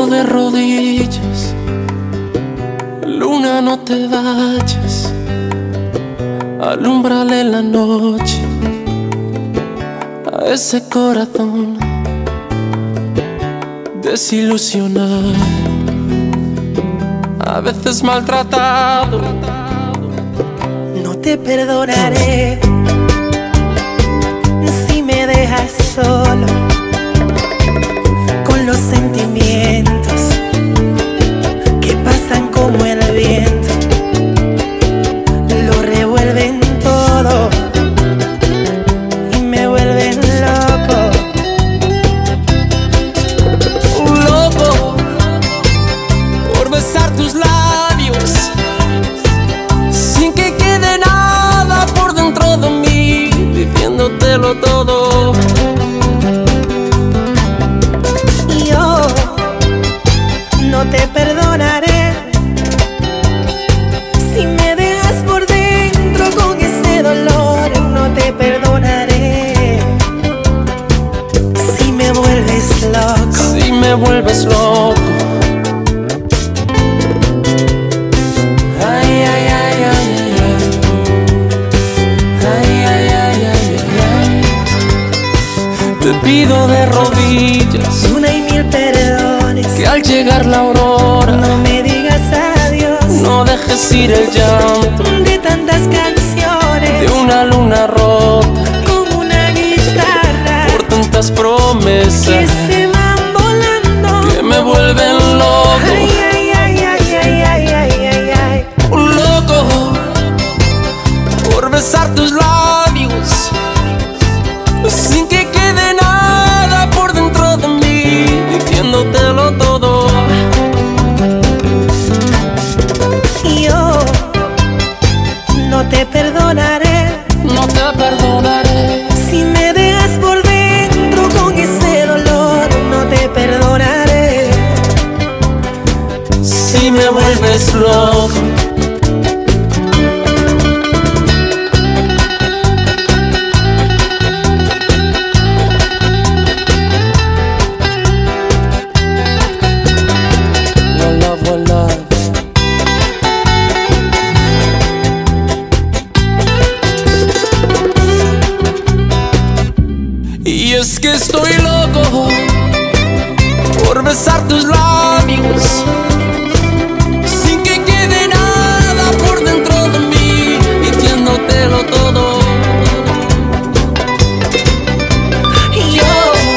de rodillas, luna, no te vayas, alúmbrale la noche a ese corazón desilusionado, a veces maltratado. No te perdonaré si me dejas solo con los sentimientos que pasan como el viento, lo revuelven todo y me vuelven loco. Loco por besar tus labios sin que quede nada por dentro de mí, diciéndotelo todo. Yo no te perdonaré si me dejas por dentro con ese dolor. No te perdonaré si me vuelves loco. Si me vuelves loco. Ay, ay, ay, ay, ay, ay. Ay, ay, ay, ay, ay, ay. Te pido de rodillas Una y mil perdones, que al llegar la aurora no me digas adiós. no dejes ir el llanto De tantas canciones, de una luna rota como una guitarra, por tantas que promesas se van volando, que me vuelven loco. Ay, ay, ay, ay, ay, ay, ay, ay, ay. Loco por besar tus labios sin que quede nada por dentro de mí, diciéndotelo todo. Yo no te perdonaré No te perdonaré si me dejas por dentro con ese dolor. No te perdonaré si me vuelves loco. One love, one love. Y es que estoy loco por besar tus labios sin que quede nada por dentro de mí, diciéndotelo todo. Yo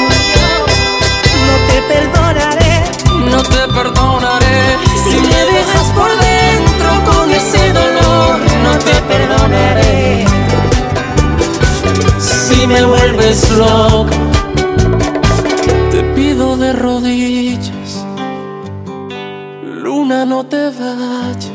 no te perdonaré No te perdonaré si me dejas por dentro con ese dolor. No te perdonaré si me vuelves loco. Te pido de rodillas, luna, no te vayas,